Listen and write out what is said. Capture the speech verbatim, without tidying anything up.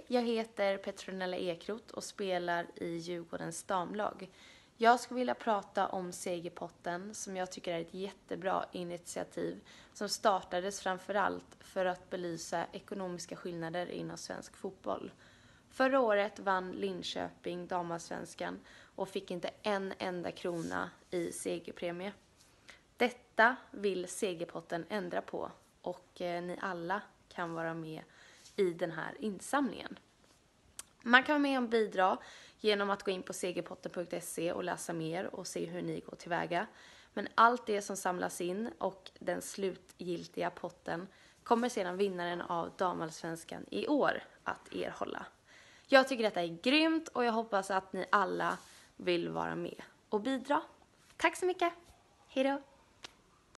jag heter Petronella Ekroth och spelar i Djurgårdens damlag. Jag skulle vilja prata om Segerpotten som jag tycker är ett jättebra initiativ som startades framförallt för att belysa ekonomiska skillnader inom svensk fotboll. Förra året vann Linköping damallsvenskan och fick inte en enda krona i segerpremie. Detta vill Segerpotten ändra på och eh, ni alla kan vara med i den här insamlingen. Man kan vara med och bidra genom att gå in på segerpotten punkt se och läsa mer och se hur ni går tillväga. Men allt det som samlas in och den slutgiltiga potten kommer sedan vinnaren av damallsvenskan i år att erhålla. Jag tycker detta är grymt och jag hoppas att ni alla vill vara med och bidra. Tack så mycket. Hej då!